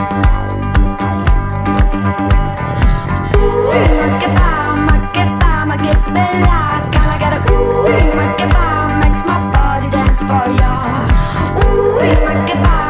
bella, gotta get a ooh, make it pop, makes my body dance for ya. Ooh, make it pop.